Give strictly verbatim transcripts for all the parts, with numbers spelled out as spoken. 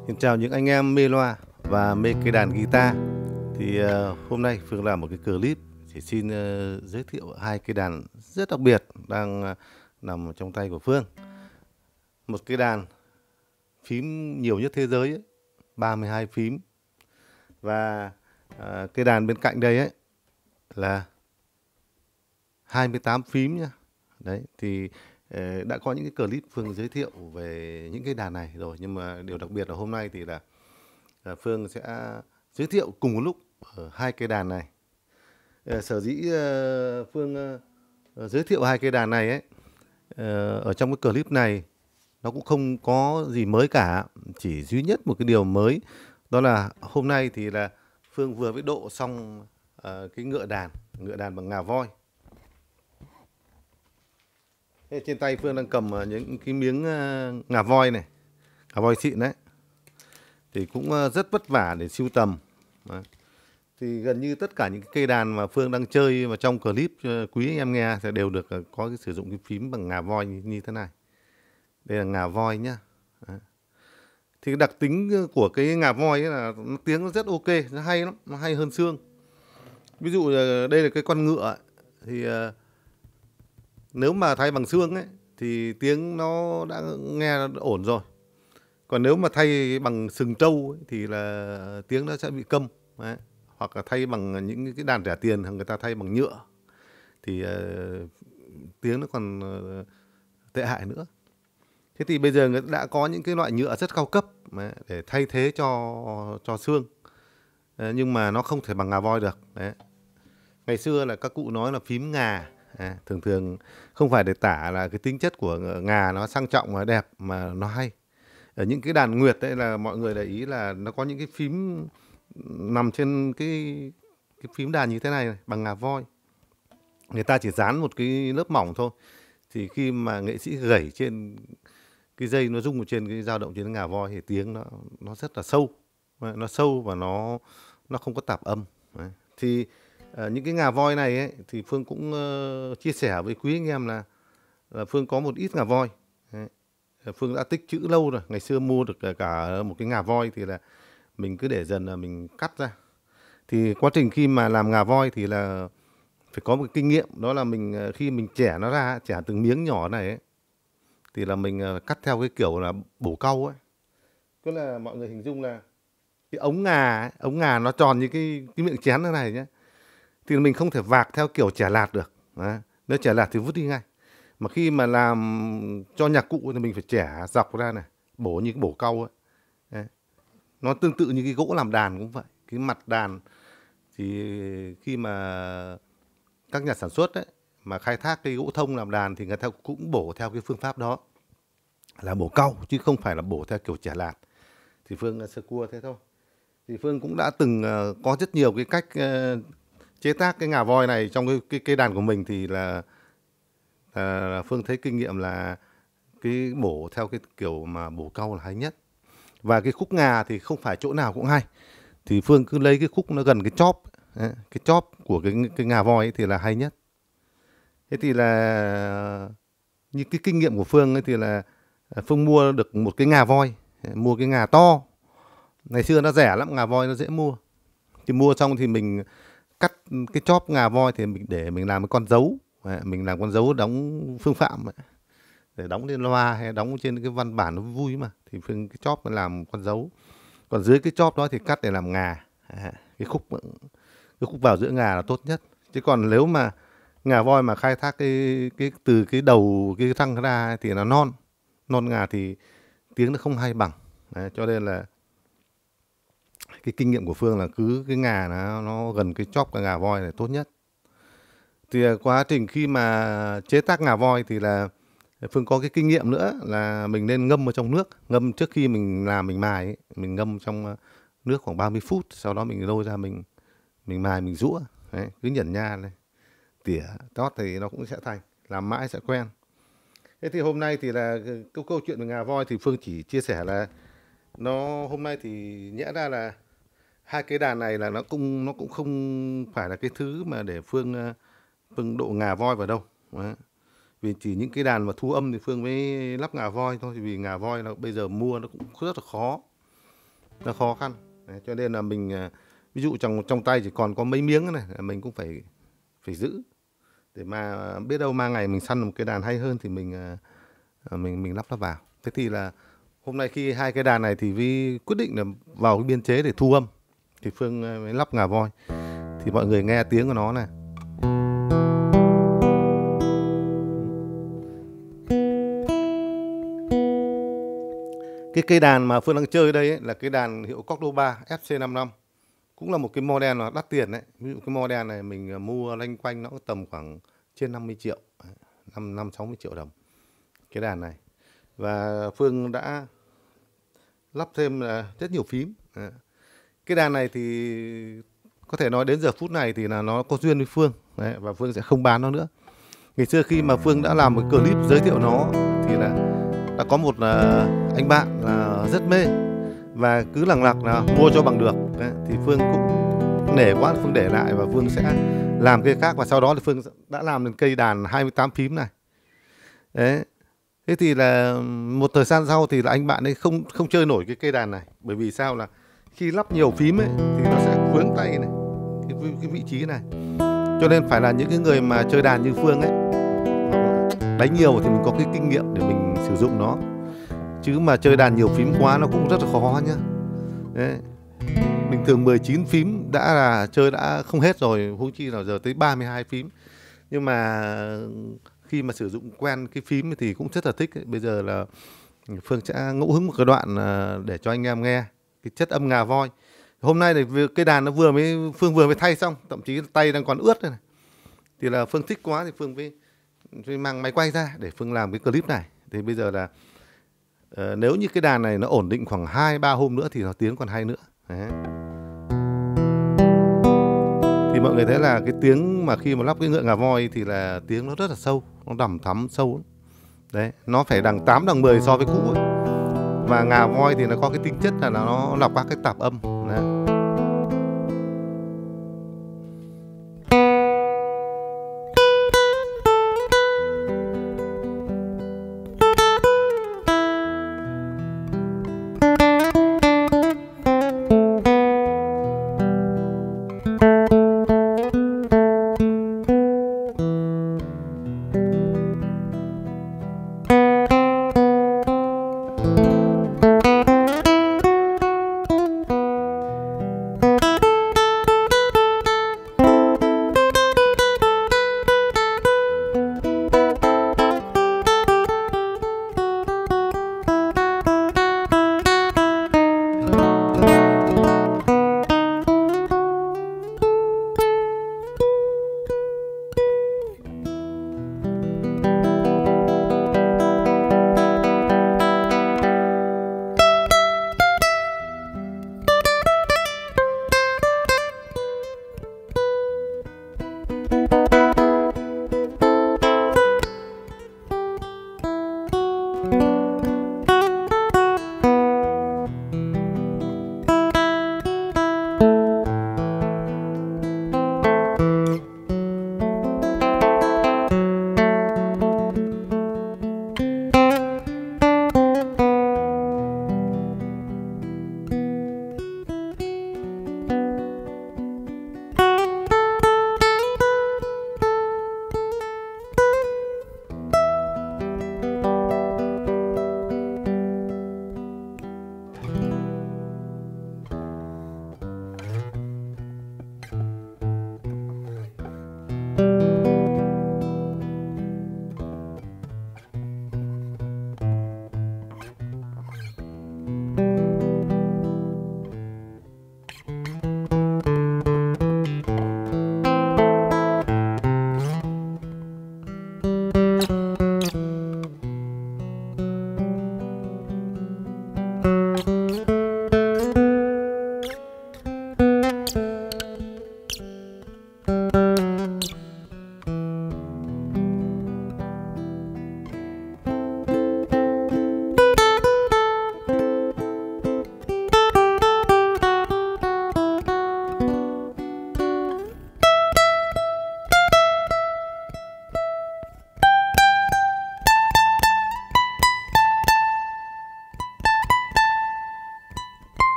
Xin chào những anh em mê loa và mê cây đàn guitar. Thì uh, hôm nay Phương làm một cái clip chỉ xin uh, giới thiệu hai cây đàn rất đặc biệt đang uh, nằm trong tay của Phương. Một cây đàn phím nhiều nhất thế giới ấy, ba mươi hai phím. Và uh, cây đàn bên cạnh đây ấy là hai mươi tám phím nhá. Đấy thì đã có những cái clip Phương giới thiệu về những cái đàn này rồi, nhưng mà điều đặc biệt là hôm nay thì là Phương sẽ giới thiệu cùng một lúc ở hai cây đàn này. Sở dĩ Phương giới thiệu hai cây đàn này ấy, ở trong cái clip này nó cũng không có gì mới cả, chỉ duy nhất một cái điều mới đó là hôm nay thì là Phương vừa mới độ xong cái ngựa đàn, ngựa đàn bằng ngà voi. Trên tay Phương đang cầm những cái miếng ngà voi này, ngà voi xịn đấy. Thì cũng rất vất vả để sưu tầm. Đấy. Thì gần như tất cả những cái cây đàn mà Phương đang chơi và trong clip quý anh em nghe thì đều được có cái sử dụng cái phím bằng ngà voi như, như thế này. Đây là ngà voi nhá. Đấy. Thì cái đặc tính của cái ngà voi ấy là nó tiếng nó rất ok, nó hay lắm, nó hay hơn xương. Ví dụ đây là cái con ngựa thì nếu mà thay bằng xương ấy thì tiếng nó đã nghe ổn rồi. Còn nếu mà thay bằng sừng trâu ấy, thì là tiếng nó sẽ bị câm. Đấy. Hoặc là thay bằng những cái đàn rẻ tiền, người ta thay bằng nhựa thì uh, tiếng nó còn uh, tệ hại nữa. Thế thì bây giờ người đã có những cái loại nhựa rất cao cấp đấy, để thay thế cho cho xương. Đấy, nhưng mà nó không thể bằng ngà voi được. Đấy. Ngày xưa là các cụ nói là phím ngà. À, thường thường không phải để tả là cái tính chất của ngà nó sang trọng và đẹp, mà nó hay. Ở những cái đàn nguyệt đấy là mọi người để ý là nó có những cái phím nằm trên cái cái phím đàn như thế này, này bằng ngà voi. Người ta chỉ dán một cái lớp mỏng thôi. Thì khi mà nghệ sĩ gảy trên cái dây nó rung trên cái dao động trên ngà voi thì tiếng nó nó rất là sâu. Nó sâu và nó nó không có tạp âm. Đấy. Thì À, những cái ngà voi này ấy, thì Phương cũng uh, chia sẻ với quý anh em là, là Phương có một ít ngà voi. Đấy. Phương đã tích trữ lâu rồi. Ngày xưa mua được cả, cả một cái ngà voi thì là mình cứ để dần là mình cắt ra. Thì quá trình khi mà làm ngà voi thì là phải có một cái kinh nghiệm. Đó là mình khi mình chẻ nó ra, chẻ từng miếng nhỏ này ấy, thì là mình cắt theo cái kiểu là bổ cau ấy. Tức là mọi người hình dung là cái ống ngà ấy, ống ngà nó tròn như cái, cái miệng chén thế này nhé. Thì mình không thể vạc theo kiểu chẻ lạt được. Đấy. Nếu chẻ lạt thì vứt đi ngay. Mà khi mà làm cho nhạc cụ thì mình phải chẻ dọc ra này, bổ như cái bổ cau ấy. Đấy. Nó tương tự như cái gỗ làm đàn cũng vậy. Cái mặt đàn thì khi mà các nhà sản xuất ấy, mà khai thác cái gỗ thông làm đàn thì người ta cũng bổ theo cái phương pháp đó, là bổ cau chứ không phải là bổ theo kiểu chẻ lạt. Thì Phương sơ cua thế thôi. Thì Phương cũng đã từng có rất nhiều cái cách chế tác cái ngà voi này trong cái, cái cây đàn của mình. Thì là, là Phương thấy kinh nghiệm là cái bổ theo cái kiểu mà bổ cau là hay nhất. Và cái khúc ngà thì không phải chỗ nào cũng hay. Thì Phương cứ lấy cái khúc nó gần cái chóp, cái chóp của cái, cái ngà voi ấy thì là hay nhất. Thế thì là như cái kinh nghiệm của Phương ấy thì là Phương mua được một cái ngà voi, mua cái ngà to. Ngày xưa nó rẻ lắm, ngà voi nó dễ mua. Thì mua xong thì mình cắt cái chóp ngà voi thì mình để mình làm cái con dấu. Mình làm con dấu đóng phương phạm ấy. Để đóng lên loa hay đóng trên cái văn bản nó vui mà. Thì Phương cái chóp nó làm con dấu. Còn dưới cái chóp đó thì cắt để làm ngà. Cái khúc cái khúc vào giữa ngà là tốt nhất. Chứ còn nếu mà ngà voi mà khai thác cái, cái từ cái đầu cái răng ra thì nó non. Non ngà thì tiếng nó không hay bằng. Đấy, cho nên là cái kinh nghiệm của Phương là cứ cái ngà nó, nó gần cái chóp cái ngà voi là tốt nhất. Thì quá trình khi mà chế tác ngà voi thì là Phương có cái kinh nghiệm nữa là mình nên ngâm ở trong nước. Ngâm trước khi mình làm mình mài ấy, mình ngâm trong nước khoảng ba mươi phút. Sau đó mình lôi ra mình mình mài mình rũa. Đấy, cứ nhẩn nha này, tỉa tót thì nó cũng sẽ thành. Làm mãi sẽ quen. Thế thì hôm nay thì là câu câu chuyện về ngà voi thì Phương chỉ chia sẻ là nó hôm nay thì nhẽ ra là hai cái đàn này là nó cũng nó cũng không phải là cái thứ mà để Phương Phương độ ngà voi vào đâu. Đấy. Vì chỉ những cái đàn mà thu âm thì Phương mới lắp ngà voi thôi. Vì ngà voi là bây giờ mua nó cũng rất là khó. nó khó khăn. Đấy, cho nên là mình à, ví dụ trong trong tay chỉ còn có mấy miếng này là mình cũng phải phải giữ để mà biết đâu mang ngày mình săn một cái đàn hay hơn thì mình à, mình mình lắp nó vào. Thế thì là hôm nay khi hai cái đàn này thì Vi quyết định là vào cái biên chế để thu âm thì Phương mới lắp ngà voi, thì mọi người nghe tiếng của nó này. Cái cây đàn mà Phương đang chơi đây ấy, là cái đàn hiệu Cordoba F C năm năm, cũng là một cái model nó đắt tiền đấy. Ví dụ cái model này mình mua loanh quanh nó tầm khoảng trên năm mươi triệu, năm năm sáu mươi triệu đồng cái đàn này. Và Phương đã lắp thêm là rất nhiều phím. Cái đàn này thì có thể nói đến giờ phút này thì là nó có duyên với Phương đấy, và Phương sẽ không bán nó nữa. Ngày xưa khi mà Phương đã làm một clip giới thiệu nó thì là đã có một uh, anh bạn là rất mê và cứ lằng lặc là mua cho bằng được đấy. Thì Phương cũng nể quá, Phương để lại và Phương sẽ làm cây khác. Và sau đó thì Phương đã làm được cây đàn hai mươi tám phím này đấy. Thế thì là một thời gian sau thì là anh bạn ấy không không chơi nổi cái cây đàn này, bởi vì sao là khi lắp nhiều phím ấy thì nó sẽ vướng tay này, cái, cái vị trí này. Cho nên phải là những cái người mà chơi đàn như Phương ấy, đánh nhiều thì mình có cái kinh nghiệm để mình sử dụng nó. Chứ mà chơi đàn nhiều phím quá nó cũng rất là khó nhá. Đấy. Bình thường mười chín phím đã là chơi đã không hết rồi, huống chi là giờ tới ba mươi hai phím. Nhưng mà khi mà sử dụng quen cái phím thì cũng rất là thích ấy. Bây giờ là Phương sẽ ngẫu hứng một cái đoạn để cho anh em nghe cái chất âm ngà voi. Hôm nay thì cây đàn nó vừa mới Phương vừa mới thay xong, thậm chí tay đang còn ướt đây này. Thì là Phương thích quá thì Phương mới, mới mang máy quay ra để Phương làm cái clip này. Thì bây giờ là uh, nếu như cái đàn này nó ổn định khoảng hai ba hôm nữa thì nó tiếng còn hay nữa. Đấy. Thì mọi người thấy là cái tiếng mà khi mà lắp cái ngựa ngà voi thì là tiếng nó rất là sâu, nó đằm thắm sâu lắm. Đấy, nó phải đằng tám đằng mười so với cũ ấy. Và ngà voi thì nó có cái tính chất là nó lọc các cái tạp âm. Đấy.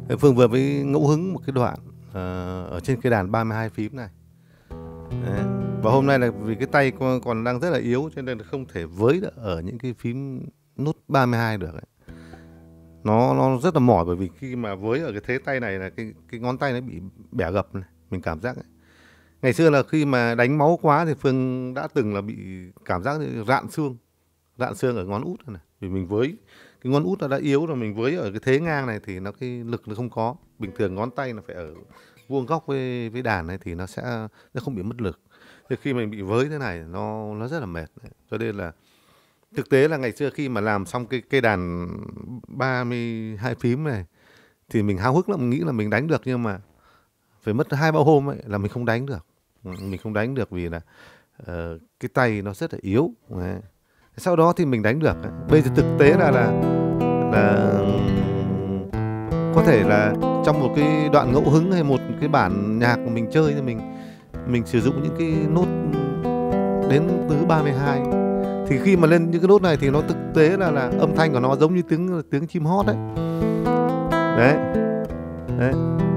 Phương vừa mới ngẫu hứng một cái đoạn uh, ở trên cây đàn ba mươi hai phím này. Đấy. Và hôm nay là vì cái tay còn đang rất là yếu cho nên là không thể với được ở những cái phím nốt ba mươi hai được ấy. Nó nó rất là mỏi, bởi vì khi mà với ở cái thế tay này là cái cái ngón tay nó bị bẻ gập này, mình cảm giác ấy. Ngày xưa là khi mà đánh máu quá thì Phương đã từng là bị cảm giác rạn xương, rạn xương ở ngón út này. Vì mình với cái ngón út nó đã yếu rồi, mình với ở cái thế ngang này thì nó cái lực nó không có. Bình thường ngón tay nó phải ở vuông góc với với đàn này thì nó sẽ nó không bị mất lực. Thì khi mình bị với thế này nó nó rất là mệt. Cho nên là thực tế là ngày xưa khi mà làm xong cái cây đàn ba mươi hai phím này thì mình háo hức lắm, mình nghĩ là mình đánh được, nhưng mà phải mất hai ba hôm ấy là mình không đánh được. Mình không đánh được vì là uh, cái tay nó rất là yếu. Đấy. Sau đó thì mình đánh được. Bây giờ thực tế là là là có thể là trong một cái đoạn ngẫu hứng hay một cái bản nhạc mà mình chơi thì mình mình sử dụng những cái nốt đến thứ ba mươi hai. Thì khi mà lên những cái nốt này thì nó thực tế là là âm thanh của nó giống như tiếng tiếng chim hót đấy. Đấy. Đấy.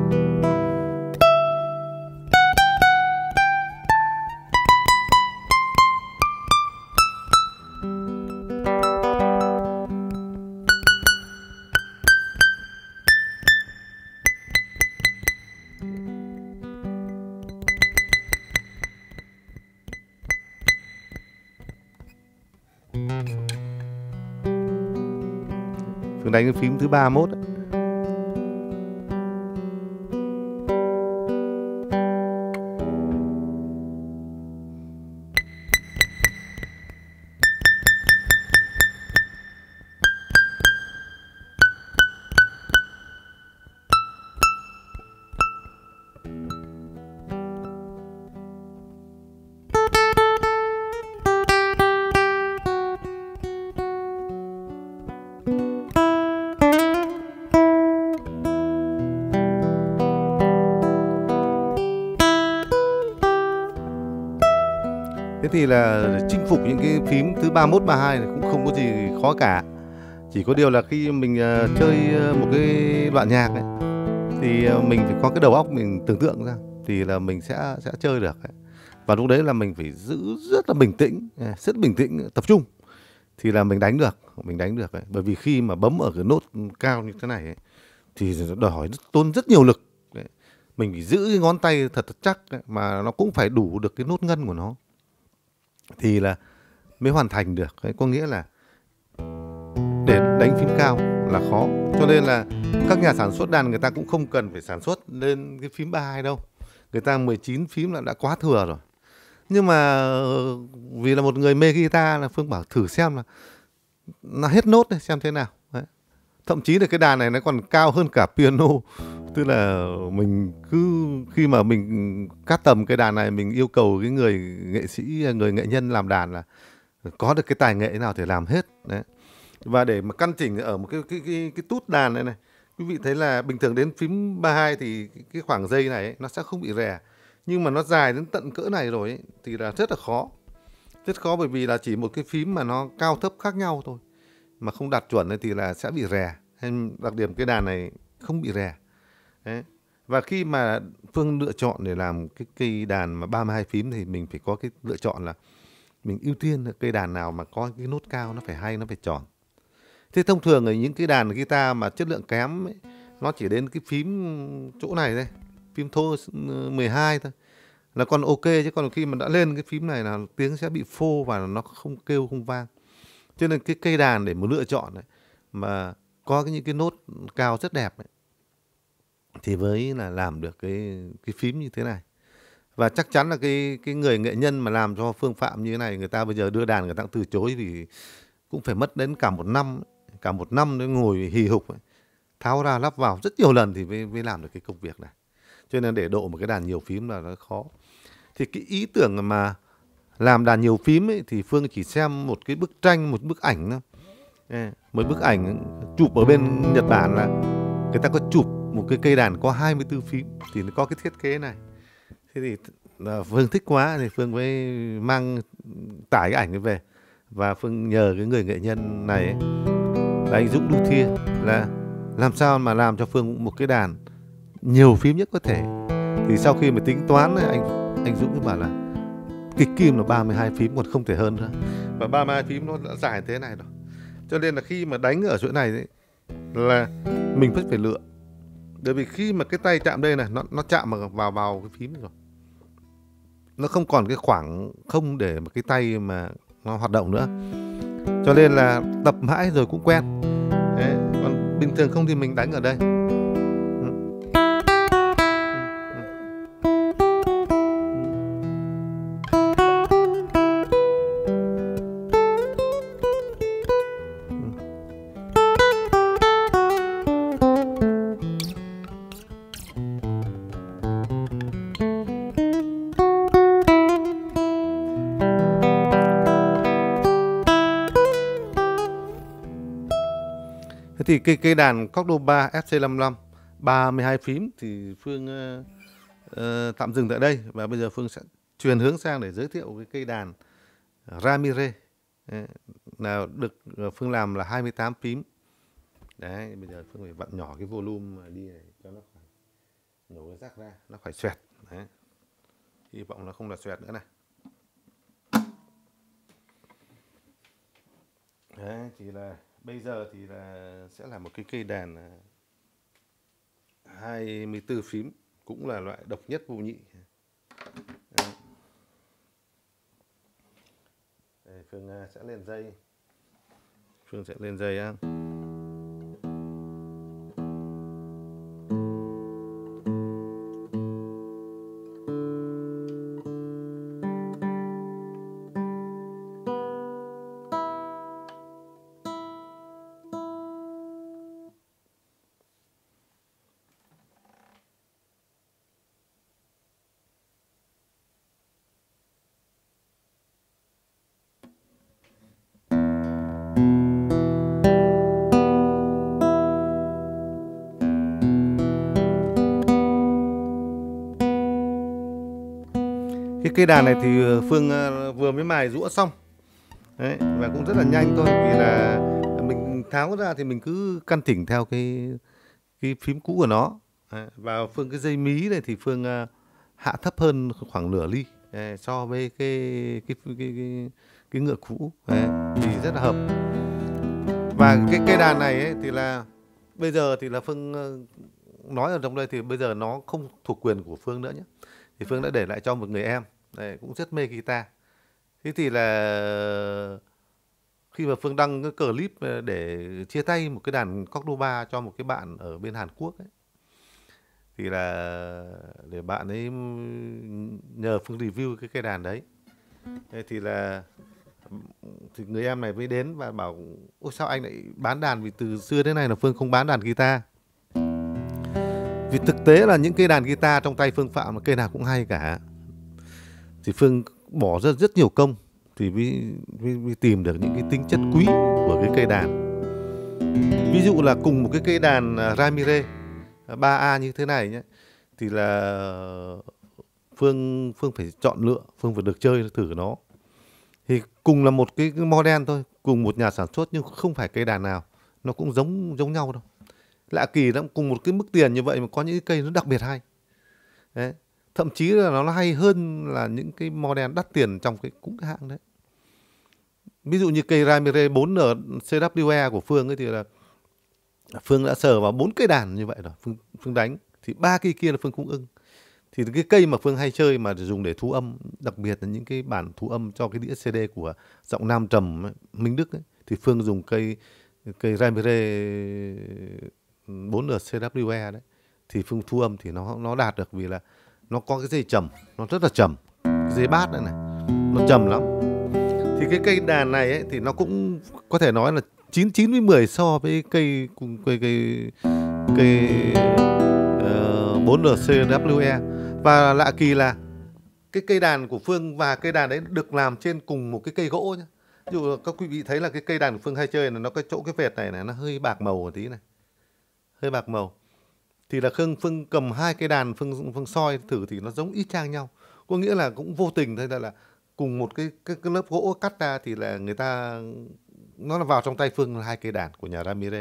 Phương đánh cái phím thứ ba mươi mốt ấy. Thế thì là chinh phục những cái phím thứ ba mươi mốt, ba mươi hai này cũng không có gì khó cả. Chỉ có điều là khi mình uh, chơi một cái đoạn nhạc ấy, thì uh, mình phải có cái đầu óc mình tưởng tượng ra thì là mình sẽ sẽ chơi được ấy. Và lúc đấy là mình phải giữ rất là bình tĩnh, rất bình tĩnh, tập trung thì là mình đánh được, mình đánh được ấy. Bởi vì khi mà bấm ở cái nốt cao như thế này ấy, thì đòi hỏi tốn rất nhiều lực ấy. Mình phải giữ cái ngón tay thật, thật chắc ấy, mà nó cũng phải đủ được cái nốt ngân của nó thì là mới hoàn thành được. Đấy, có nghĩa là để đánh phím cao là khó, cho nên là các nhà sản xuất đàn người ta cũng không cần phải sản xuất lên cái phím ba mươi hai đâu, người ta mười chín phím là đã quá thừa rồi. Nhưng mà vì là một người mê guitar là Phương bảo thử xem là nó hết nốt này, xem thế nào. Đấy. Thậm chí là cái đàn này nó còn cao hơn cả piano, tức là mình cứ khi mà mình cắt tầm cái đàn này mình yêu cầu cái người nghệ sĩ, người nghệ nhân làm đàn là có được cái tài nghệ nào thì làm hết. Đấy. Và để mà căn chỉnh ở một cái cái cái cái tút đàn này này, quý vị thấy là bình thường đến phím ba mươi hai thì cái khoảng dây này ấy, nó sẽ không bị rè, nhưng mà nó dài đến tận cỡ này rồi ấy, thì là rất là khó, rất khó bởi vì là chỉ một cái phím mà nó cao thấp khác nhau thôi mà không đặt chuẩn ấy, thì là sẽ bị rè. Đặc điểm cái đàn này không bị rè. Đấy. Và khi mà Phương lựa chọn để làm cái cây đàn mà ba mươi hai phím thì mình phải có cái lựa chọn là mình ưu tiên cây đàn nào mà có cái nốt cao, nó phải hay, nó phải tròn. Thế thông thường ở những cái đàn guitar mà chất lượng kém ấy, nó chỉ đến cái phím chỗ này đây, phím thô mười hai thôi là còn ok, chứ còn khi mà đã lên cái phím này là tiếng sẽ bị phô và nó không kêu, không vang. Cho nên cái cây đàn để mà lựa chọn ấy, mà có cái những cái nốt cao rất đẹp ấy, thì với là làm được cái cái phím như thế này. Và chắc chắn là cái cái người nghệ nhân mà làm cho Phương Phạm như thế này, người ta bây giờ đưa đàn người ta cũng từ chối, vì cũng phải mất đến cả một năm, cả một năm để ngồi hì hục ấy, tháo ra lắp vào rất nhiều lần thì mới, mới làm được cái công việc này. Cho nên để độ một cái đàn nhiều phím là nó khó. Thì cái ý tưởng mà làm đàn nhiều phím ấy, thì Phương chỉ xem một cái bức tranh, một bức ảnh thôi. Một bức ảnh chụp ở bên Nhật Bản là người ta có chụp một cái cây đàn có hai mươi tư phím thì nó có cái thiết kế này. Thế thì Phương thích quá thì Phương mới mang tải cái ảnh ấy về, và Phương nhờ cái người nghệ nhân này ấy, là anh Dũng Đu Thia, là làm sao mà làm cho Phương một cái đàn nhiều phím nhất có thể. Thì sau khi mà tính toán anh anh Dũng mới bảo là kịch kim là ba mươi hai phím còn không thể hơn nữa, và ba mươi hai phím nó đã dài thế này rồi, cho nên là khi mà đánh ở chỗ này ấy, là mình vẫn phải lựa, bởi vì khi mà cái tay chạm đây này nó nó chạm vào vào, vào cái phím rồi, nó không còn cái khoảng không để mà cái tay mà nó hoạt động nữa, cho nên là tập mãi rồi cũng quen. Đấy, còn bình thường không thì mình đánh ở đây. Thế thì cây cây đàn Cordoba ép xê năm lăm ba mươi hai phím thì Phương uh, uh, tạm dừng tại đây, và bây giờ Phương sẽ chuyển hướng sang để giới thiệu cái cây đàn Ramirez nào được Phương làm là hai mươi tám phím. Đấy, bây giờ Phương phải vặn nhỏ cái volume đi này cho nó phải nhổ cái rác ra, nó phải xoẹt. Đấy, hy vọng nó không là xoẹt nữa này. Đấy, thì là bây giờ thì là sẽ là một cái cây đàn hai mươi tư phím, cũng là loại độc nhất vô nhị. Đấy. Đây, Phương sẽ lên dây. Phương sẽ lên dây á. Cái cây đàn này thì Phương vừa mới mài rũa xong. Đấy, và cũng rất là nhanh thôi, vì là mình tháo ra thì mình cứ căn chỉnh theo cái cái phím cũ của nó. Đấy, và Phương cái dây mí này thì Phương hạ thấp hơn khoảng nửa ly đấy, so với cái cái cái cái, cái ngựa cũ. Đấy, thì rất là hợp. Và cái cây đàn này ấy, thì là bây giờ thì là Phương nói ở trong đây thì bây giờ nó không thuộc quyền của Phương nữa nhé. Thì Phương đã để lại cho một người em, đây, cũng rất mê guitar. Thế thì là khi mà Phương đăng cái clip để chia tay một cái đàn Cordoba cho một cái bạn ở bên Hàn Quốc ấy, thì là để bạn ấy nhờ Phương review cái cây đàn đấy. Thế thì là thì người em này mới đến và bảo ôi sao anh lại bán đàn, vì từ xưa đến nay là Phương không bán đàn guitar. Vì thực tế là những cây đàn guitar trong tay Phương Phạm là cây nào cũng hay cả. Thì Phương bỏ rất rất nhiều công thì mới, mới, mới tìm được những cái tính chất quý của cái cây đàn. Ví dụ là cùng một cái cây đàn Ramirez ba A như thế này nhé, thì là Phương Phương phải chọn lựa, Phương phải được chơi thử nó. Thì cùng là một cái model thôi, cùng một nhà sản xuất nhưng không phải cây đàn nào nó cũng giống giống nhau đâu. Lạ kỳ lắm, cùng một cái mức tiền như vậy mà có những cái cây nó đặc biệt hay. Đấy. Thậm chí là nó hay hơn là những cái model đắt tiền trong cái cũng cái hãng đấy. Ví dụ như cây Ramirez bốn N xê vê e của Phương ấy thì là Phương đã sờ vào bốn cây đàn như vậy rồi, Phương, Phương đánh thì ba cây kia là Phương cũng ưng. Thì cái cây mà Phương hay chơi mà dùng để thu âm, đặc biệt là những cái bản thu âm cho cái đĩa xê đê của giọng nam trầm ấy, Minh Đức ấy, thì Phương dùng cây cây Ramirez bốn N xê vê e đấy, thì Phương thu âm thì nó nó đạt được, vì là nó có cái dây trầm, nó rất là trầm, cái dây bass này này, nó trầm lắm. Thì cái cây đàn này ấy, thì nó cũng có thể nói là chín chín với mười so với cây cây cây cây uh, bốn N xê vê e. Và lạ kỳ là cái cây đàn của Phương và cây đàn đấy được làm trên cùng một cái cây gỗ nhá. Ví dụ các quý vị thấy là cái cây đàn của Phương hay chơi là nó cái chỗ cái vệt này này nó hơi bạc màu một tí này, hơi bạc màu. Thì là Phương Phương cầm hai cái đàn Phương Phương soi thử thì nó giống y chang nhau. Có nghĩa là cũng vô tình thôi, là, là cùng một cái, cái cái lớp gỗ cắt ra thì là người ta nó là vào trong tay Phương là hai cây đàn của nhà Ramirez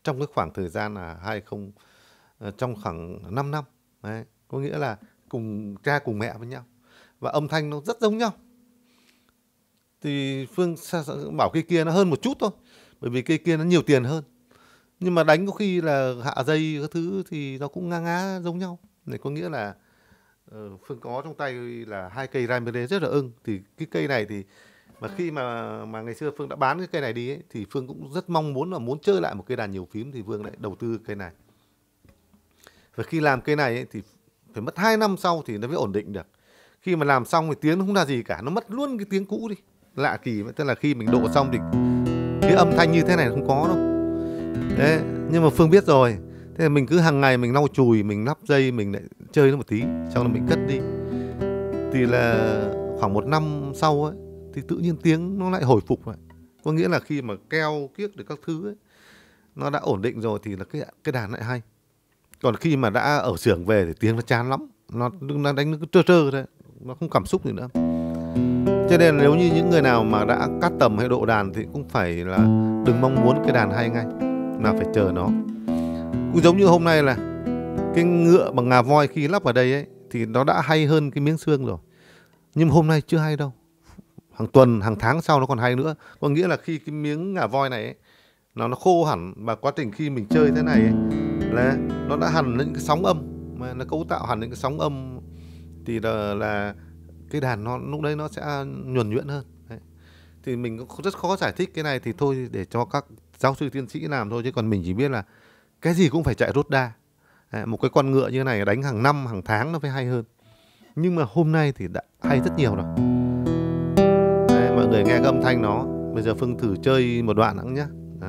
trong cái khoảng thời gian là hai không ờ, trong khoảng 5 năm. Đấy, có nghĩa là cùng cha cùng mẹ với nhau và âm thanh nó rất giống nhau. Thì Phương bảo cây kia nó hơn một chút thôi, bởi vì cây kia nó nhiều tiền hơn, nhưng mà đánh có khi là hạ dây các thứ thì nó cũng ngá ngá giống nhau. Này có nghĩa là uh, Phương có trong tay là hai cây Ramirez rất là ưng. Thì cái cây này thì mà khi mà mà ngày xưa Phương đã bán cái cây này đi ấy, thì Phương cũng rất mong muốn là muốn chơi lại một cây đàn nhiều phím, thì Phương lại đầu tư cây này. Và khi làm cây này ấy, thì phải mất hai năm sau thì nó mới ổn định được. Khi mà làm xong thì tiếng nó không là gì cả, nó mất luôn cái tiếng cũ đi. Lạ kỳ, tức là khi mình độ xong thì cái âm thanh như thế này không có đâu. Đấy, nhưng mà Phương biết rồi. Thế là mình cứ hàng ngày mình lau chùi, mình lắp dây, mình lại chơi nó một tí, xong rồi mình cất đi. Thì là khoảng một năm sau ấy, thì tự nhiên tiếng nó lại hồi phục lại. Có nghĩa là khi mà keo kiếc được các thứ ấy, nó đã ổn định rồi thì là cái cái đàn lại hay. Còn khi mà đã ở xưởng về thì tiếng nó chán lắm, nó nó đánh nó cứ trơ trơ thôi, nó không cảm xúc gì nữa. Cho nên nếu như những người nào mà đã cắt tầm hay độ đàn thì cũng phải là đừng mong muốn cái đàn hay ngay, là phải chờ nó. Cũng giống như hôm nay là cái ngựa bằng ngà voi khi lắp vào đây ấy thì nó đã hay hơn cái miếng xương rồi, nhưng mà hôm nay chưa hay đâu. Hàng tuần, hàng tháng sau nó còn hay nữa. Có nghĩa là khi cái miếng ngà voi này ấy, nó nó khô hẳn, và quá trình khi mình chơi thế này ấy, là nó đã hằn những cái sóng âm, mà nó cấu tạo hẳn những cái sóng âm, thì là, là cái đàn nó lúc đấy nó sẽ nhuần nhuyễn hơn. Đấy. Thì mình cũng rất khó giải thích cái này, thì thôi để cho các giáo sư tiến sĩ làm thôi, chứ còn mình chỉ biết là cái gì cũng phải chạy rốt đa. Đấy, một cái con ngựa như này đánh hàng năm, hàng tháng nó phải hay hơn. Nhưng mà hôm nay thì đã hay rất nhiều rồi. Đấy, mọi người nghe cái âm thanh nó. Bây giờ Phương thử chơi một đoạn nữa nhé.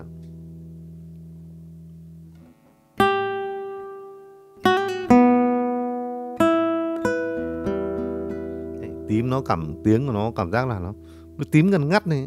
Tím nó cảm tiếng của nó cảm giác là nó cái tím ngăn ngắt này.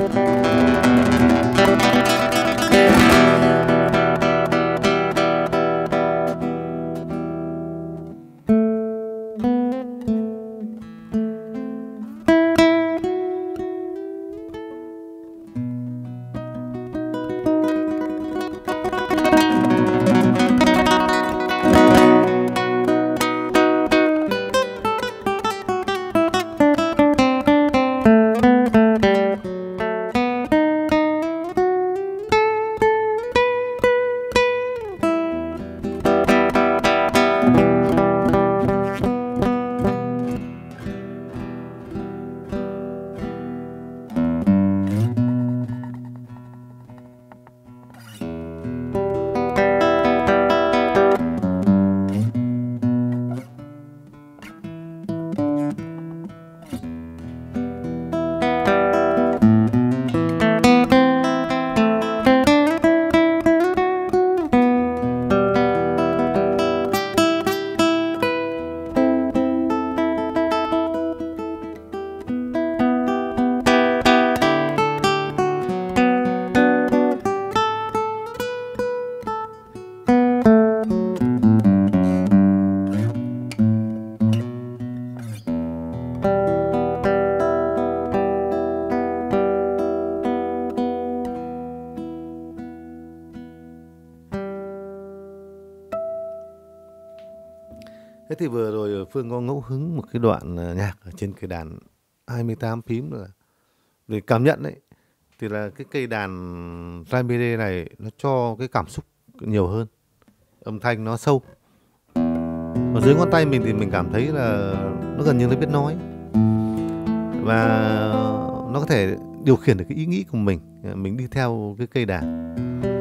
Thế thì vừa rồi Phương có ngẫu hứng một cái đoạn nhạc ở trên cây đàn hai mươi tám phím là để cảm nhận đấy, thì là cái cây đàn Ramirez này nó cho cái cảm xúc nhiều hơn, âm thanh nó sâu. Ở dưới ngón tay mình thì mình cảm thấy là nó gần như nó biết nói, và nó có thể điều khiển được cái ý nghĩ của mình, mình đi theo cái cây đàn.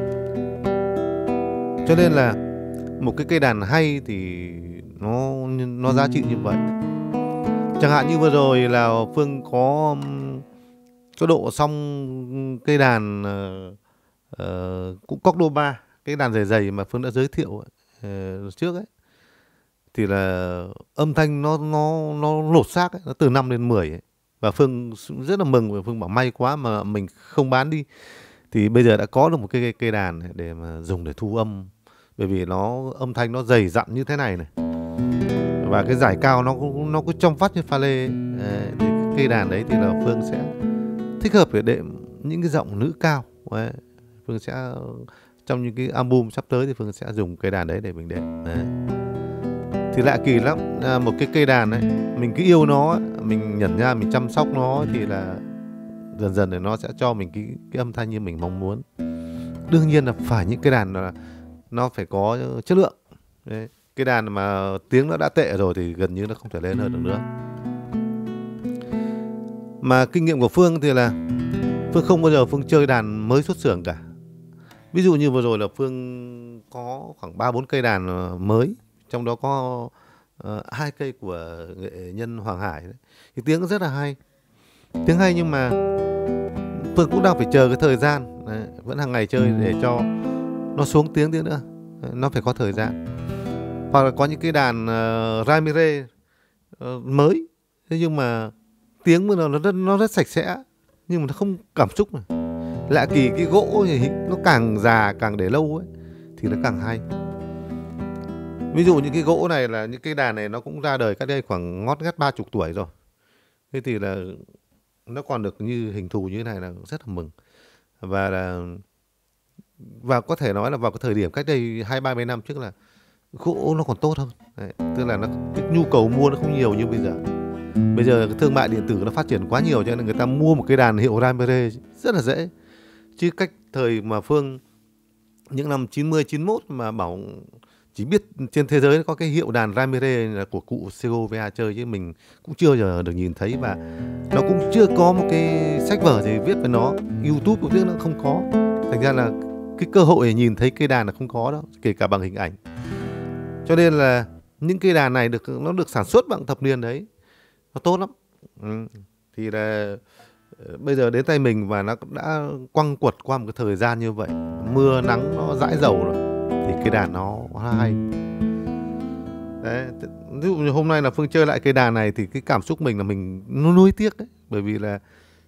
Cho nên là một cái cây đàn hay thì nó nó giá trị như vậy. Chẳng hạn như vừa rồi là Phương có có độ xong cây đàn uh, cũng Cordoba, cái đàn dày dày mà Phương đã giới thiệu uh, trước ấy, thì là âm thanh nó nó nó lột xác ấy, nó từ năm đến mười ấy. Và Phương rất là mừng, và Phương bảo may quá mà mình không bán đi, thì bây giờ đã có được một cái cây, cây đàn để mà dùng để thu âm, bởi vì nó âm thanh nó dày dặn như thế này này, và cái giải cao nó nó cứ trong vắt như pha lê ấy. Đấy, thì cái cây đàn đấy thì là Phương sẽ thích hợp để đệm những cái giọng nữ cao. Đấy, Phương sẽ trong những cái album sắp tới thì Phương sẽ dùng cây đàn đấy để mình đệm. Đấy. Thì lạ kỳ lắm, à, một cái cây đàn ấy mình cứ yêu nó, mình nhẩn nha, mình chăm sóc nó, thì là dần dần thì nó sẽ cho mình cái, cái âm thanh như mình mong muốn. Đương nhiên là phải những cây đàn là nó phải có chất lượng. Đấy. Cái đàn mà tiếng nó đã tệ rồi thì gần như nó không thể lên hơn được nữa. Mà kinh nghiệm của Phương thì là Phương không bao giờ Phương chơi đàn mới xuất xưởng cả. Ví dụ như vừa rồi là Phương có khoảng ba bốn cây đàn mới, trong đó có uh, hai cây của nghệ nhân Hoàng Hải đấy. Thì tiếng rất là hay, tiếng hay, nhưng mà Phương cũng đang phải chờ cái thời gian đấy, vẫn hàng ngày chơi để cho nó xuống tiếng tiếng nữa, nó phải có thời gian. Hoặc là có những cái đàn uh, Ramirez uh, mới, thế nhưng mà tiếng của nó nó rất, nó rất sạch sẽ, nhưng mà nó không cảm xúc này. Lạ kỳ cái gỗ thì nó càng già càng để lâu ấy thì nó càng hay. Ví dụ những cái gỗ này là những cái đàn này nó cũng ra đời cách đây khoảng ngót nghét ba chục tuổi rồi. Thế thì là nó còn được như hình thù như thế này là rất là mừng. Và là và có thể nói là vào cái thời điểm cách đây hai ba mươi năm trước là gỗ nó còn tốt hơn. Đấy, tức là nó, cái nhu cầu mua nó không nhiều như bây giờ. Bây giờ cái thương mại điện tử nó phát triển quá nhiều, cho nên người ta mua một cái đàn hiệu Ramirez rất là dễ. Chứ cách thời mà Phương những năm chín mươi, chín mốt mà bảo chỉ biết trên thế giới có cái hiệu đàn Ramirez là của cụ Segovia chơi, chứ mình cũng chưa giờ được nhìn thấy, và nó cũng chưa có một cái sách vở gì viết về nó, YouTube cũng biết nó không có. Thành ra là cái cơ hội để nhìn thấy cây đàn là không có đâu, kể cả bằng hình ảnh. Cho nên là những cây đàn này được nó được sản xuất bằng thập niên đấy, nó tốt lắm. Ừ. Thì là bây giờ đến tay mình và nó đã quăng quật qua một cái thời gian như vậy, mưa nắng nó dãi dầu rồi, thì cây đàn nó hay. Đấy, ví dụ như hôm nay là Phương chơi lại cây đàn này thì cái cảm xúc mình là mình nó nuối tiếc đấy, bởi vì là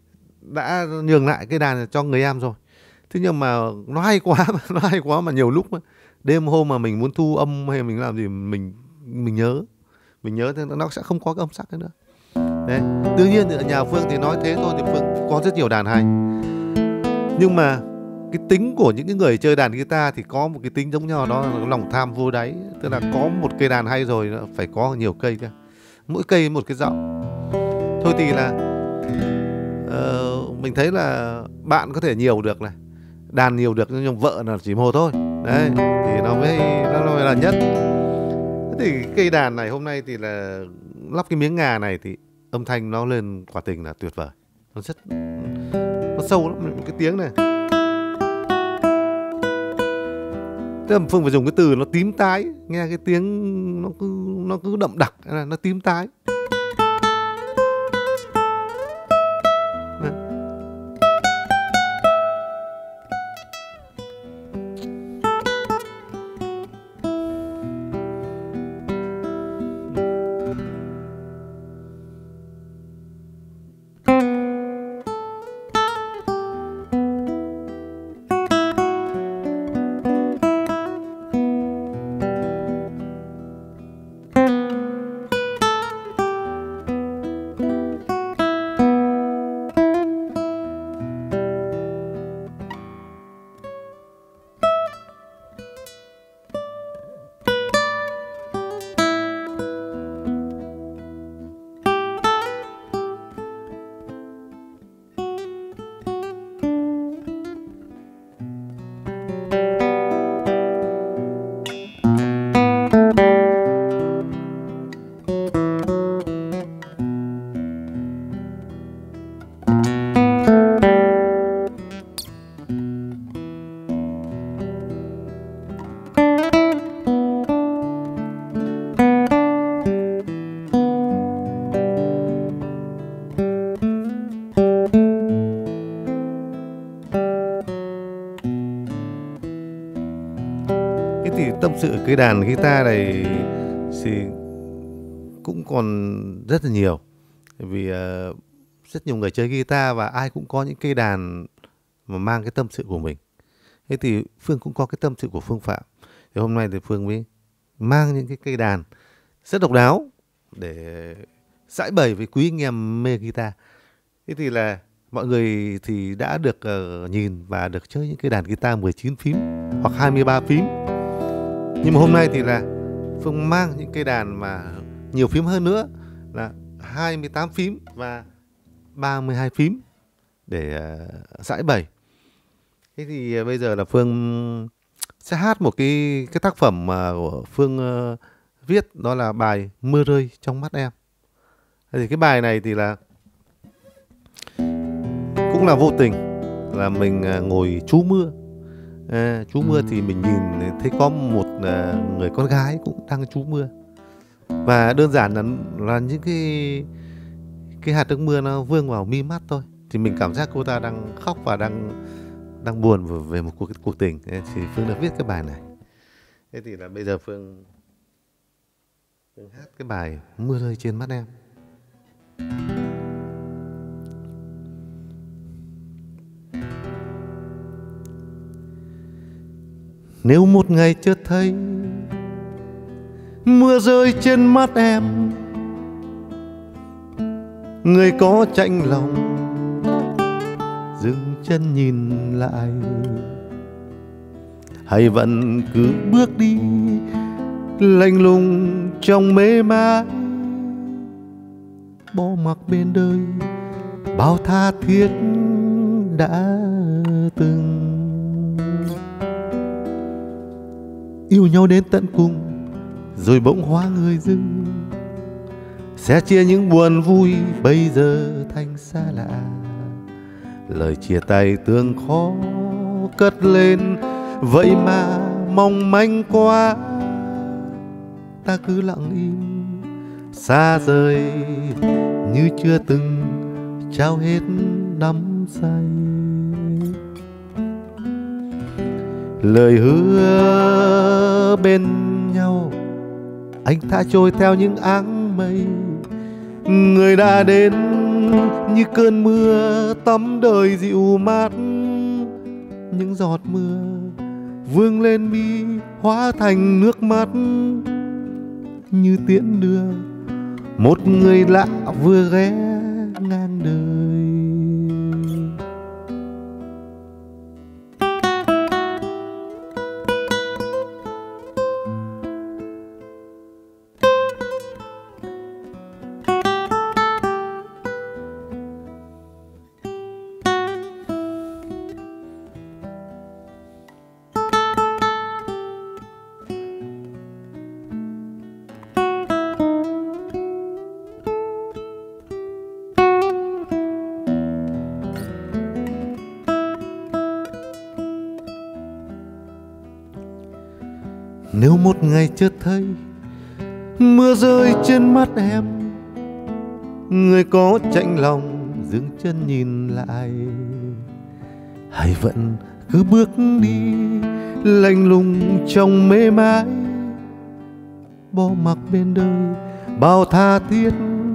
đã nhường lại cây đàn cho người em rồi. Thế nhưng mà nó hay quá, nó hay quá mà nhiều lúc đêm hôm mà mình muốn thu âm hay mình làm gì mình mình nhớ, mình nhớ thế nó sẽ không có cái âm sắc nữa. Đấy, đương nhiên thì ở nhà Phương thì nói thế thôi, thì Phương có rất nhiều đàn hay. Nhưng mà cái tính của những cái người chơi đàn guitar thì có một cái tính giống nhau, đó là lòng tham vô đáy. Tức là có một cây đàn hay rồi phải có nhiều cây cơ, mỗi cây một cái giọng. Thôi thì là uh, mình thấy là bạn có thể nhiều được này, đàn nhiều được, nhưng vợ là chỉ một thôi. Đấy, thì nó mới nó mới là nhất. Thế thì cây đàn này hôm nay thì là lắp cái miếng ngà này thì âm thanh nó lên quả tình là tuyệt vời. Nó rất nó sâu lắm, cái tiếng này. Tức là Phương phải dùng cái từ nó tím tái, nghe cái tiếng nó cứ nó cứ đậm đặc, nó tím tái. Thì tâm sự cái đàn guitar này thì cũng còn rất là nhiều, vì uh, rất nhiều người chơi guitar và ai cũng có những cây đàn mà mang cái tâm sự của mình. Thế thì Phương cũng có cái tâm sự của Phương Phạm. Thì hôm nay thì Phương mới mang những cái cây đàn rất độc đáo để giải bày với quý anh em mê guitar. Thế thì là mọi người thì đã được uh, nhìn và được chơi những cây đàn guitar mười chín phím hoặc hai mươi ba phím. Nhưng mà hôm nay thì là Phương mang những cây đàn mà nhiều phím hơn nữa, là hai mươi tám phím và ba mươi hai phím để uh, giải bày. Thế thì uh, bây giờ là Phương sẽ hát một cái cái tác phẩm mà của Phương uh, viết, đó là bài Mưa Rơi Trong Mắt Em. Thế thì cái bài này thì là cũng là vô tình, là mình uh, ngồi trú mưa. À, trú mưa thì mình nhìn thấy có một à, người con gái cũng đang trú mưa, và đơn giản là là những cái cái hạt nước mưa nó vương vào mi mắt thôi, thì mình cảm giác cô ta đang khóc và đang đang buồn về, về một cuộc cuộc tình. Thì Phương đã viết cái bài này. Thế thì là bây giờ Phương Phương hát cái bài Mưa Rơi Trên Mắt Em. Nếu một ngày chợt thấy mưa rơi trên mắt em, người có chạnh lòng dừng chân nhìn lại, hay vẫn cứ bước đi lạnh lùng trong mê mái, bỏ mặc bên đời bao tha thiết đã từng. Yêu nhau đến tận cùng rồi bỗng hóa người dưng, sẽ chia những buồn vui bây giờ thành xa lạ. Lời chia tay tương khó cất lên, vậy mà mong manh quá. Ta cứ lặng im xa rời như chưa từng trao hết đắm say. Lời hứa bên nhau anh thả trôi theo những áng mây. Người đã đến như cơn mưa tắm đời dịu mát. Những giọt mưa vương lên mi hóa thành nước mắt, như tiễn đưa một người lạ vừa ghé ngang đời. Nếu một ngày chợt thấy mưa rơi trên mắt em, người có chạnh lòng dừng chân nhìn lại, hay vẫn cứ bước đi lạnh lùng trong mê mái, bỏ mặc bên đời bao tha thiết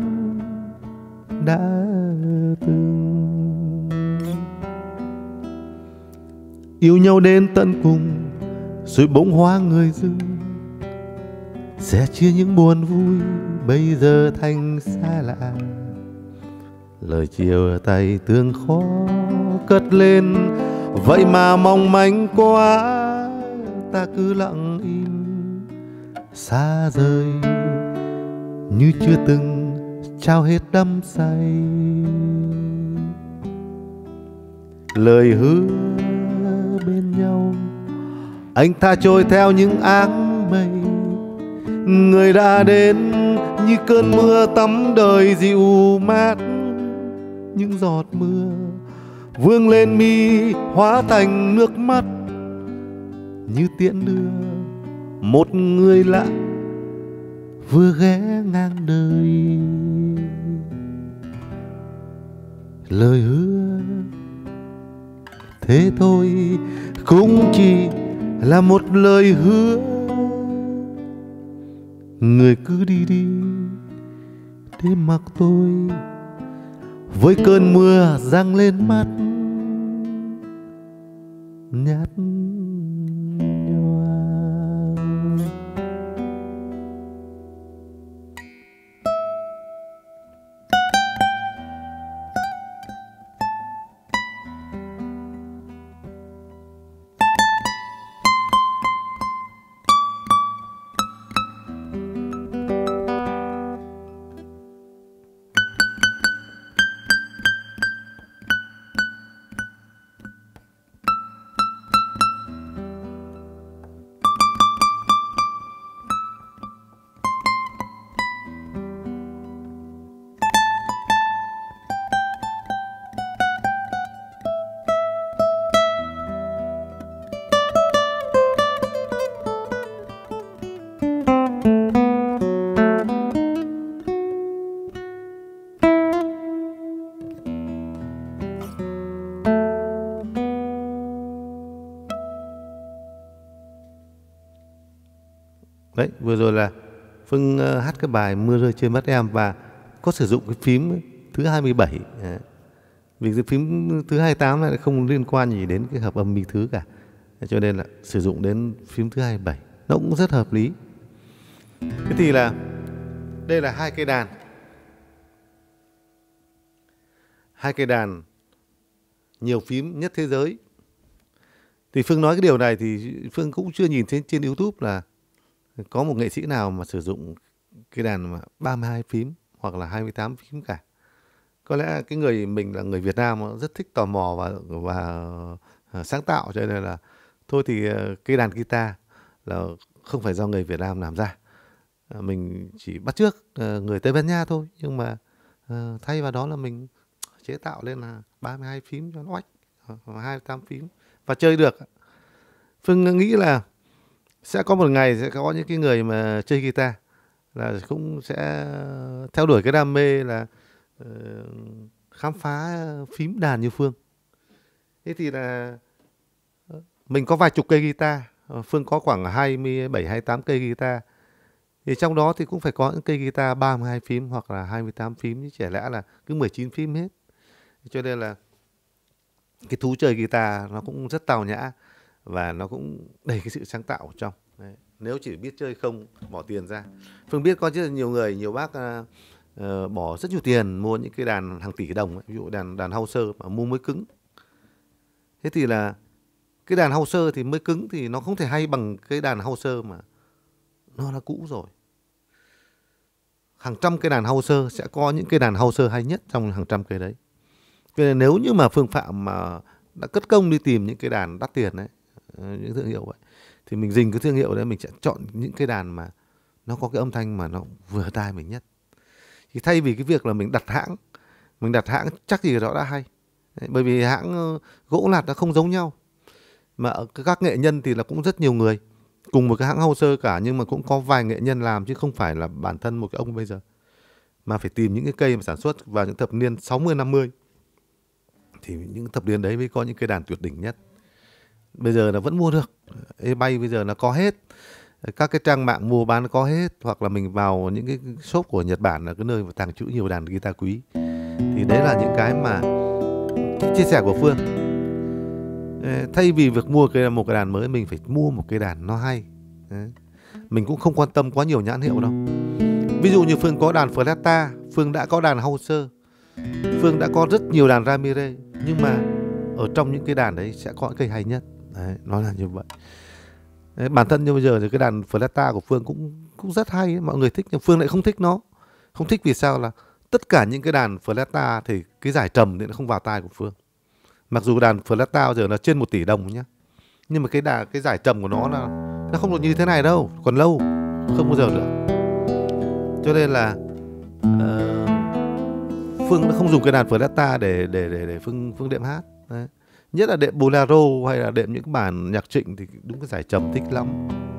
đã từng. Yêu nhau đến tận cùng rồi bỗng hóa người dưng, sẽ chia những buồn vui bây giờ thành xa lạ. Lời chia tay tương khó cất lên, vậy mà mong manh quá, ta cứ lặng im xa rời như chưa từng trao hết đắm say. Lời hứa bên nhau anh tha trôi theo những áng mây, người đã đến như cơn mưa tắm đời dịu mát. Những giọt mưa vương lên mi hóa thành nước mắt, như tiễn đưa một người lạ vừa ghé ngang đời. Lời hứa thế thôi cũng chỉ là một lời hứa, người cứ đi đi để mặc tôi với cơn mưa giăng lên mắt nhạt nhòa. Đấy, vừa rồi là Phương uh, hát cái bài Mưa rơi trên mắt em và có sử dụng cái phím thứ hai mươi bảy. Đấy. Vì cái phím thứ hai mươi tám này không liên quan gì đến cái hợp âm mi thứ cả. Cho nên là sử dụng đến phím thứ hai mươi bảy. Nó cũng rất hợp lý. Thế thì là đây là hai cây đàn. Hai cây đàn nhiều phím nhất thế giới. Thì Phương nói cái điều này thì Phương cũng chưa nhìn thấy trên YouTube là có một nghệ sĩ nào mà sử dụng cái đàn mà ba mươi hai phím hoặc là hai mươi tám phím cả. Có lẽ cái người mình là người Việt Nam rất thích tò mò và và sáng tạo, cho nên là thôi thì cái đàn guitar là không phải do người Việt Nam làm ra. Mình chỉ bắt chước người Tây Ban Nha thôi, nhưng mà thay vào đó là mình chế tạo lên là ba mươi hai phím cho nó oách, hai mươi tám phím và chơi được. Phương nghĩ là sẽ có một ngày sẽ có những cái người mà chơi guitar là cũng sẽ theo đuổi cái đam mê là uh, khám phá phím đàn như Phương. Thế thì là mình có vài chục cây guitar, Phương có khoảng hai mươi bảy, hai mươi tám cây guitar. Thì trong đó thì cũng phải có những cây guitar ba mươi hai phím hoặc là hai mươi tám phím, chứ chả lẽ là cứ mười chín phím hết. Cho nên là cái thú chơi guitar nó cũng rất tào nhã và nó cũng đầy cái sự sáng tạo ở trong. Đấy. Nếu chỉ biết chơi không bỏ tiền ra. Phương biết có rất là nhiều người, nhiều bác uh, uh, bỏ rất nhiều tiền mua những cái đàn hàng tỷ đồng ấy. Ví dụ đàn đàn Hauser mà mua mới cứng. Thế thì là cái đàn Hauser thì mới cứng thì nó không thể hay bằng cái đàn Hauser mà nó đã cũ rồi. Hàng trăm cái đàn Hauser sẽ có những cái đàn Hauser hay nhất trong hàng trăm cái đấy. Cho nên nếu như mà Phương Phạm mà đã cất công đi tìm những cái đàn đắt tiền đấy, những thương hiệu vậy, thì mình dình cái thương hiệu đấy, mình sẽ chọn những cái đàn mà nó có cái âm thanh mà nó vừa tai mình nhất. Thì thay vì cái việc là mình đặt hãng, mình đặt hãng chắc gì đó đã hay. Đấy, bởi vì hãng gỗ lạt nó không giống nhau. Mà các nghệ nhân thì là cũng rất nhiều người cùng một cái hãng Hauser cả, nhưng mà cũng có vài nghệ nhân làm chứ không phải là bản thân một cái ông bây giờ. Mà phải tìm những cái cây mà sản xuất vào những thập niên sáu mươi năm mươi. Thì những thập niên đấy mới có những cái đàn tuyệt đỉnh nhất. Bây giờ là vẫn mua được. eBay bây giờ là có hết. Các cái trang mạng mua bán có hết. Hoặc là mình vào những cái shop của Nhật Bản là cái nơi mà tàng trữ nhiều đàn guitar quý. Thì đấy là những cái mà chia sẻ của Phương. Thay vì việc mua cái một cái đàn mới, mình phải mua một cái đàn nó hay. Đấy. Mình cũng không quan tâm quá nhiều nhãn hiệu đâu. Ví dụ như Phương có đàn Fleta, Phương đã có đàn Hauser, Phương đã có rất nhiều đàn Ramirez, nhưng mà ở trong những cái đàn đấy sẽ có cây hay nhất. Đấy, nó là như vậy. Đấy, bản thân như bây giờ thì cái đàn Fleta của Phương cũng cũng rất hay ấy. Mọi người thích, nhưng Phương lại không thích nó. Không thích vì sao là tất cả những cái đàn Fleta thì cái giải trầm thì nó không vào tai của Phương. Mặc dù đàn Fleta bây giờ nó trên một tỷ đồng nhá, nhưng mà cái đà cái giải trầm của nó là nó không được như thế này đâu, còn lâu, không bao giờ nữa. Cho nên là uh, Phương nó không dùng cái đàn Fleta để để để để Phương Phương đệm hát. Đấy. Nhất là đệm bolero hay là đệm những bản nhạc trịnh thì đúng cái giải trầm thích lắm.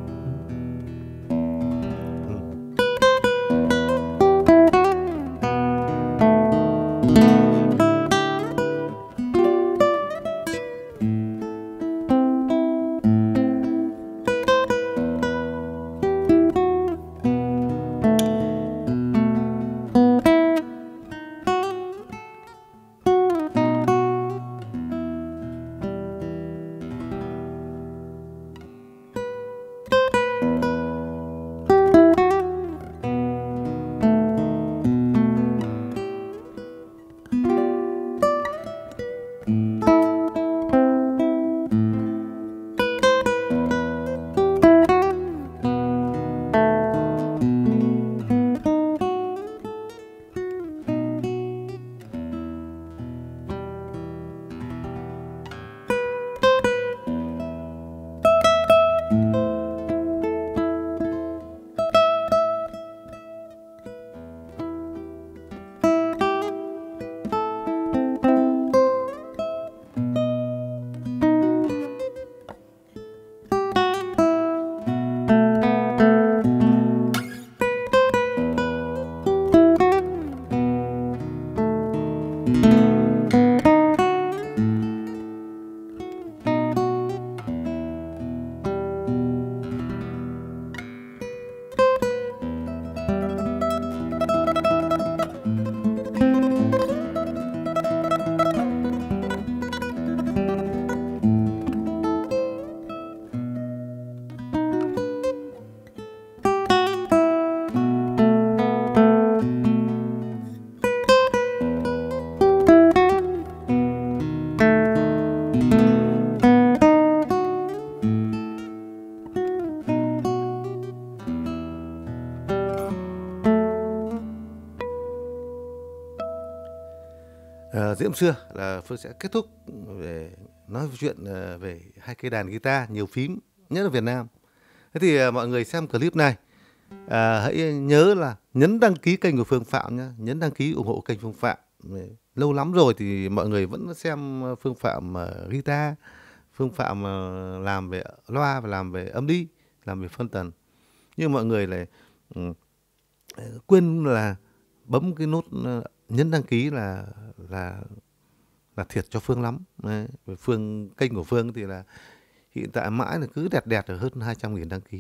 Uh, Diễm xưa là Phương sẽ kết thúc để nói chuyện uh, về hai cây đàn guitar nhiều phím nhất ở Việt Nam. Thế thì uh, mọi người xem clip này uh, hãy nhớ là nhấn đăng ký kênh của Phương Phạm nhé, nhấn đăng ký ủng hộ kênh Phương Phạm. Lâu lắm rồi thì mọi người vẫn xem Phương Phạm uh, guitar, Phương Phạm uh, làm về loa và làm về âm đi, làm về phân tần. Nhưng mọi người lại uh, quên là bấm cái nút uh, nhấn đăng ký là là là thiệt cho Phương lắm. Đấy. Phương kênh của Phương thì là hiện tại mãi là cứ đẹp đẹp ở hơn hai trăm nghìn đăng ký thôi.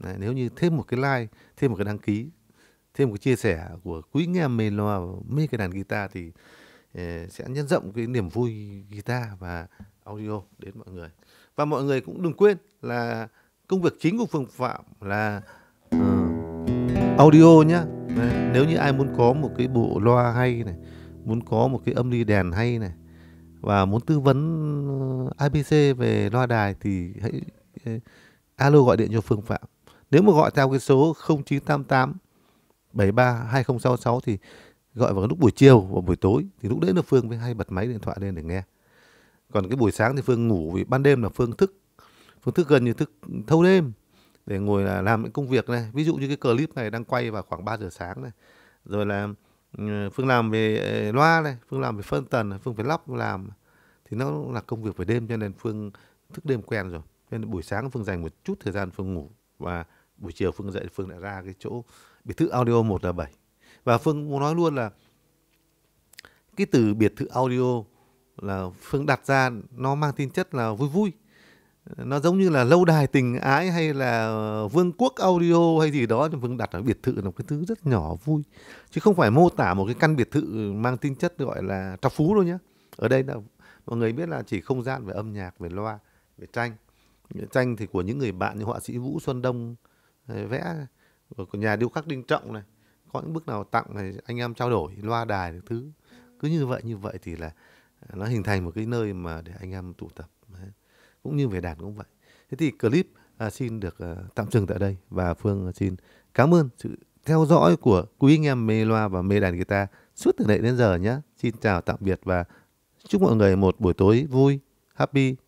Đấy, nếu như thêm một cái like, thêm một cái đăng ký, thêm một cái chia sẻ của quý anh em mê loa và mê cái đàn guitar thì eh, sẽ nhân rộng cái niềm vui guitar và audio đến mọi người. Và mọi người cũng đừng quên là công việc chính của Phương Phạm là uh, audio nhá. Đấy, nếu như ai muốn có một cái bộ loa hay này, muốn có một cái âm ly đèn hay này và muốn tư vấn a bê xê về loa đài thì hãy eh, alo gọi điện cho Phương Phạm. Nếu mà gọi theo cái số không chín tám tám bảy ba hai không sáu sáu thì gọi vào lúc buổi chiều và buổi tối, thì lúc đấy là Phương mới hay bật máy điện thoại lên để nghe. Còn cái buổi sáng thì Phương ngủ, vì ban đêm là Phương thức Phương thức gần như thức thâu đêm để ngồi là làm những công việc này. Ví dụ như cái clip này đang quay vào khoảng ba giờ sáng này, rồi là Phương làm về loa này, Phương làm về phân tần này, Phương phải lắp làm, thì nó là công việc về đêm, cho nên Phương thức đêm quen rồi. Nên buổi sáng Phương dành một chút thời gian Phương ngủ, và buổi chiều Phương dậy Phương lại ra cái chỗ biệt thự audio một là bảy. Và Phương muốn nói luôn là cái từ biệt thự audio là Phương đặt ra nó mang tính chất là vui vui. Nó giống như là lâu đài tình ái hay là vương quốc audio hay gì đó, thì Phương đặt ở biệt thự là một cái thứ rất nhỏ vui, chứ không phải mô tả một cái căn biệt thự mang tính chất gọi là trọc phú đâu nhé. Ở đây là mọi người biết là chỉ không gian về âm nhạc, về loa, về tranh. Tranh thì của những người bạn như họa sĩ Vũ Xuân Đông vẽ, của nhà điêu khắc Đinh Trọng này, có những bức nào tặng này anh em trao đổi, loa đài thứ cứ như vậy như vậy thì là nó hình thành một cái nơi mà để anh em tụ tập. Đấy. Cũng như về đàn cũng vậy. Thế thì clip à, xin được à, tạm dừng tại đây, và Phương xin cảm ơn sự theo dõi của quý anh em mê loa và mê đàn guitar suốt từ nãy đến giờ nhé. Xin chào tạm biệt và chúc mọi người một buổi tối vui, happy.